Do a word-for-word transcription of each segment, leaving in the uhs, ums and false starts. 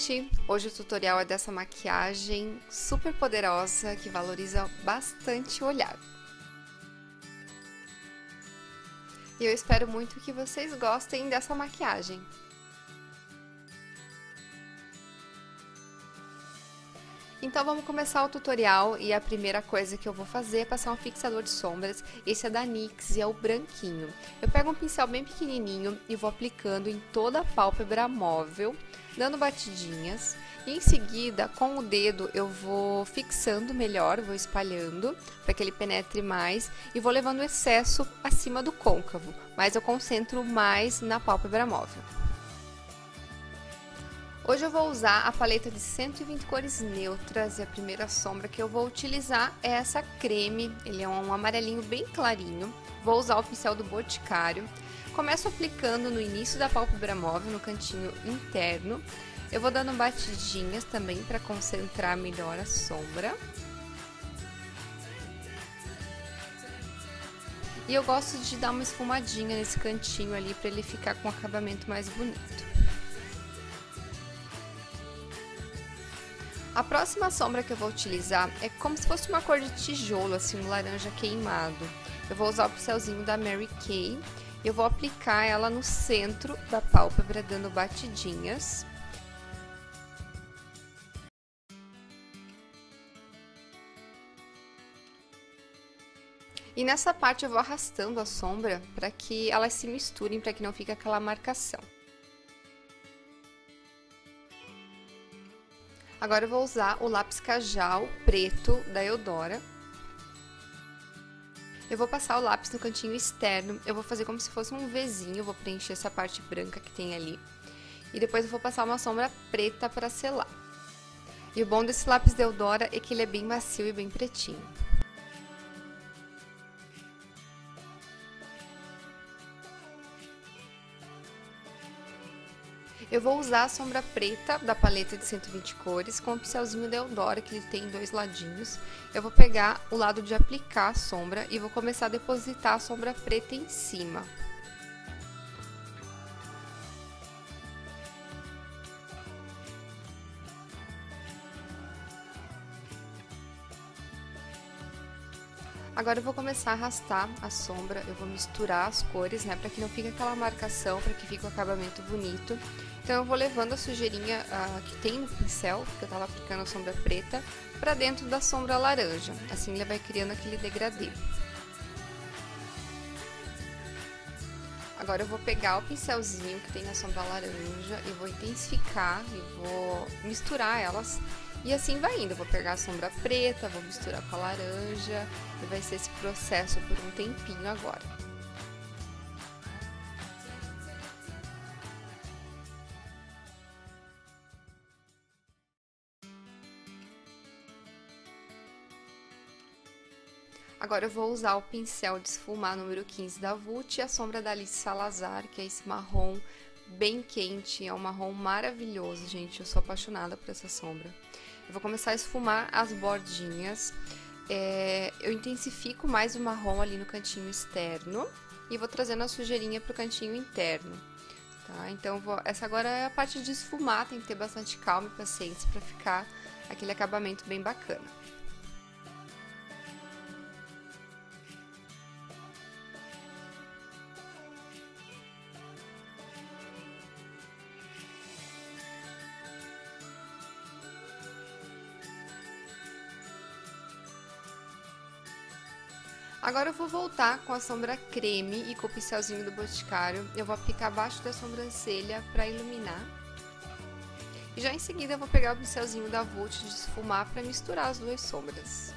gente! Hoje o tutorial é dessa maquiagem super poderosa que valoriza bastante o olhar. E eu espero muito que vocês gostem dessa maquiagem. Então vamos começar o tutorial e a primeira coisa que eu vou fazer é passar um fixador de sombras. Esse é da NYX e é o branquinho. Eu pego um pincel bem pequenininho e vou aplicando em toda a pálpebra móvel, dando batidinhas. E em seguida, com o dedo, eu vou fixando melhor, vou espalhando para que ele penetre mais e vou levando o excesso acima do côncavo, mas eu concentro mais na pálpebra móvel. Hoje eu vou usar a paleta de cento e vinte cores neutras e a primeira sombra que eu vou utilizar é essa creme. Ele é um amarelinho bem clarinho. Vou usar o pincel do Boticário. Começo aplicando no início da pálpebra móvel, no cantinho interno. Eu vou dando batidinhas também para concentrar melhor a sombra. E eu gosto de dar uma esfumadinha nesse cantinho ali para ele ficar com um acabamento mais bonito. A próxima sombra que eu vou utilizar é como se fosse uma cor de tijolo, assim, um laranja queimado. Eu vou usar o pincelzinho da Mary Kay e eu vou aplicar ela no centro da pálpebra, dando batidinhas. E nessa parte eu vou arrastando a sombra para que elas se misturem, para que não fique aquela marcação. Agora eu vou usar o lápis Kajal preto da Eudora. Eu vou passar o lápis no cantinho externo, eu vou fazer como se fosse um Vzinho, vou preencher essa parte branca que tem ali. E depois eu vou passar uma sombra preta para selar. E o bom desse lápis da Eudora é que ele é bem macio e bem pretinho. Eu vou usar a sombra preta da paleta de cento e vinte cores com o pincelzinho da Eudora, que ele tem dois ladinhos. Eu vou pegar o lado de aplicar a sombra e vou começar a depositar a sombra preta em cima. Agora eu vou começar a arrastar a sombra, eu vou misturar as cores, né, para que não fique aquela marcação, para que fique um acabamento bonito. Então eu vou levando a sujeirinha uh, que tem no pincel, que eu tava aplicando a sombra preta, para dentro da sombra laranja. Assim ele vai criando aquele degradê. Agora eu vou pegar o pincelzinho que tem na sombra laranja e vou intensificar e vou misturar elas. E assim vai indo, eu vou pegar a sombra preta, vou misturar com a laranja e vai ser esse processo por um tempinho agora. Agora eu vou usar o pincel de esfumar número quinze da Vult e a sombra da Alice Salazar, que é esse marrom bem quente, é um marrom maravilhoso, gente, eu sou apaixonada por essa sombra. Eu vou começar a esfumar as bordinhas, é, eu intensifico mais o marrom ali no cantinho externo e vou trazendo a sujeirinha para o cantinho interno, tá? Então, vou, essa agora é a parte de esfumar, tem que ter bastante calma e paciência para ficar aquele acabamento bem bacana. Agora eu vou voltar com a sombra creme e com o pincelzinho do Boticário. Eu vou aplicar abaixo da sobrancelha para iluminar. E já em seguida eu vou pegar o pincelzinho da Vult de esfumar para misturar as duas sombras.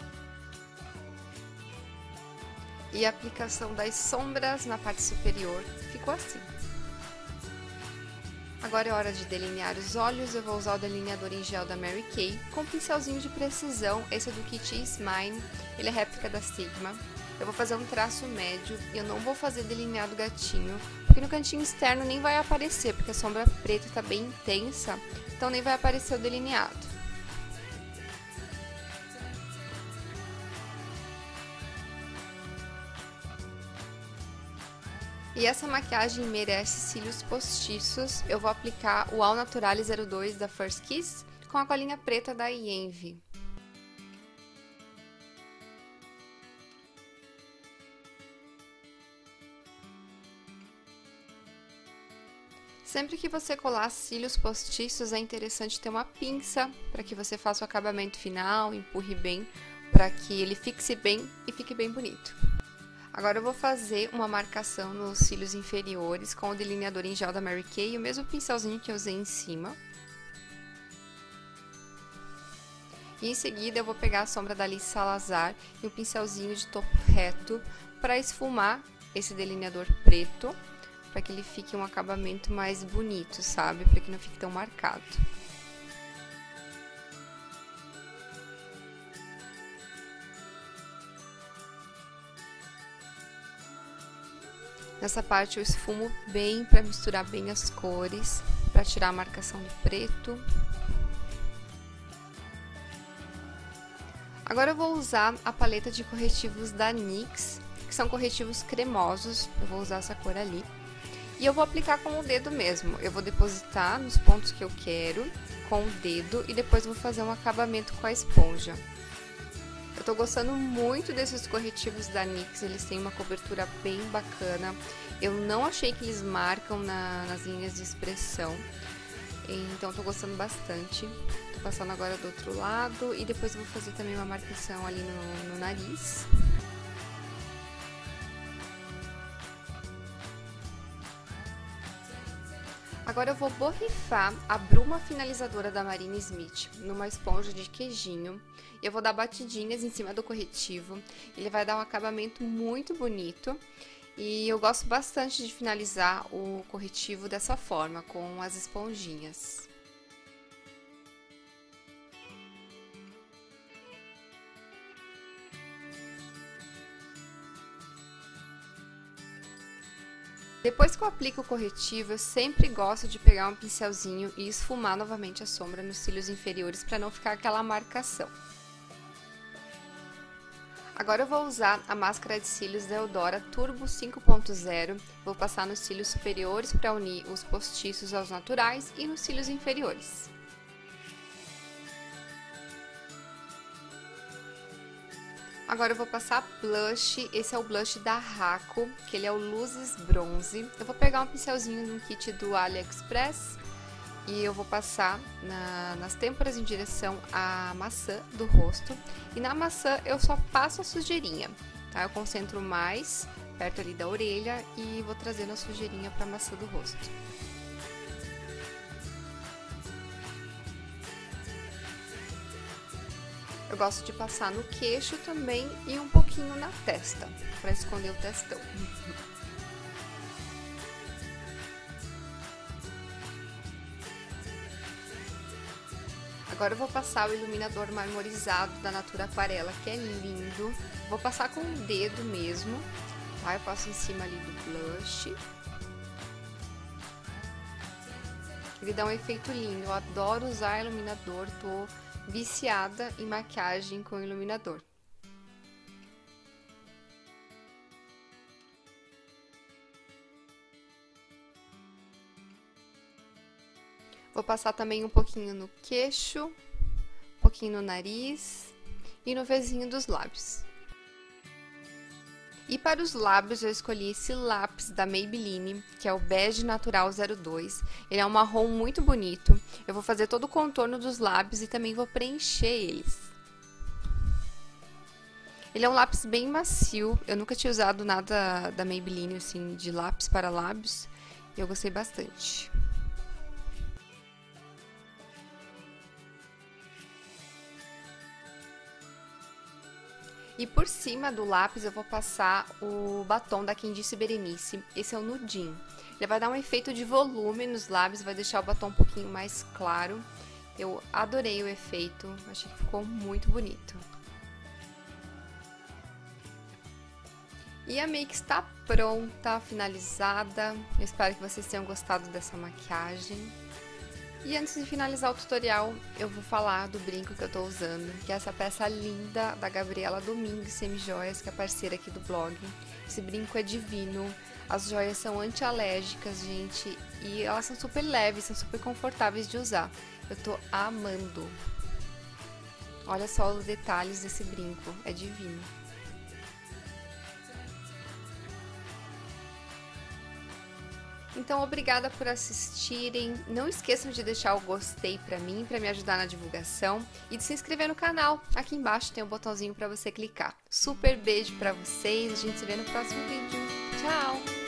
E a aplicação das sombras na parte superior ficou assim. Agora é hora de delinear os olhos, eu vou usar o delineador em gel da Mary Kay com um pincelzinho de precisão, esse é do kit Is Mine, ele é réplica da Sigma. Eu vou fazer um traço médio e eu não vou fazer delineado gatinho, porque no cantinho externo nem vai aparecer, porque a sombra preta está bem intensa, então nem vai aparecer o delineado. E essa maquiagem merece cílios postiços. Eu vou aplicar o All Naturale zero dois da First Kiss com a colinha preta da Envy. Sempre que você colar cílios postiços, é interessante ter uma pinça para que você faça o acabamento final, empurre bem, para que ele fixe bem e fique bem bonito. Agora eu vou fazer uma marcação nos cílios inferiores com o delineador em gel da Mary Kay e o mesmo pincelzinho que eu usei em cima. E em seguida eu vou pegar a sombra da Alice Salazar e um pincelzinho de topo reto para esfumar esse delineador preto, para que ele fique um acabamento mais bonito, sabe? Para que não fique tão marcado. Nessa parte eu esfumo bem para misturar bem as cores, para tirar a marcação do preto. Agora eu vou usar a paleta de corretivos da NYX, que são corretivos cremosos, eu vou usar essa cor ali. E eu vou aplicar com o dedo mesmo, eu vou depositar nos pontos que eu quero com o dedo e depois vou fazer um acabamento com a esponja. Eu tô gostando muito desses corretivos da NYX, eles têm uma cobertura bem bacana. Eu não achei que eles marcam na, nas linhas de expressão, então tô gostando bastante. Tô passando agora do outro lado e depois eu vou fazer também uma marcação ali no, no nariz. Agora eu vou borrifar a bruma finalizadora da Marina Smith numa esponja de queijinho. Eu vou dar batidinhas em cima do corretivo. Ele vai dar um acabamento muito bonito. E eu gosto bastante de finalizar o corretivo dessa forma, com as esponjinhas. Depois que eu aplico o corretivo, eu sempre gosto de pegar um pincelzinho e esfumar novamente a sombra nos cílios inferiores para não ficar aquela marcação. Agora eu vou usar a máscara de cílios da Eudora Turbo cinco ponto zero, vou passar nos cílios superiores para unir os postiços aos naturais e nos cílios inferiores. Agora eu vou passar blush, esse é o blush da Raco, que ele é o Luzes Bronze. Eu vou pegar um pincelzinho no kit do AliExpress e eu vou passar na, nas têmporas em direção à maçã do rosto. E na maçã eu só passo a sujeirinha, tá? Eu concentro mais perto ali da orelha e vou trazendo a sujeirinha para a maçã do rosto. Eu gosto de passar no queixo também e um pouquinho na testa, para esconder o testão. Agora eu vou passar o iluminador marmorizado da Natura Aquarela, que é lindo. Vou passar com o dedo mesmo, tá? Eu passo em cima ali do blush. Ele dá um efeito lindo, eu adoro usar iluminador, tô viciada em maquiagem com iluminador. Vou passar também um pouquinho no queixo, um pouquinho no nariz e no vezinho dos lábios. E para os lábios eu escolhi esse lápis da Maybelline, que é o Bege Natural zero dois. Ele é um marrom muito bonito. Eu vou fazer todo o contorno dos lábios e também vou preencher eles. Ele é um lápis bem macio. Eu nunca tinha usado nada da Maybelline assim de lápis para lábios e eu gostei bastante. E por cima do lápis eu vou passar o batom da Quem Disse Berenice, esse é o Nudinho. Ele vai dar um efeito de volume nos lábios, vai deixar o batom um pouquinho mais claro. Eu adorei o efeito, achei que ficou muito bonito. E a make está pronta, finalizada. Eu espero que vocês tenham gostado dessa maquiagem. E antes de finalizar o tutorial, eu vou falar do brinco que eu tô usando, que é essa peça linda da Gabriela Domingues Semijoias, que é parceira aqui do blog. Esse brinco é divino, As joias são anti-alérgicas, gente, e elas são super leves, são super confortáveis de usar. Eu tô amando. Olha só os detalhes desse brinco, é divino. Então, obrigada por assistirem. Não esqueçam de deixar o gostei pra mim, pra me ajudar na divulgação. E de se inscrever no canal. Aqui embaixo tem um botãozinho pra você clicar. Super beijo pra vocês. A gente se vê no próximo vídeo. Tchau!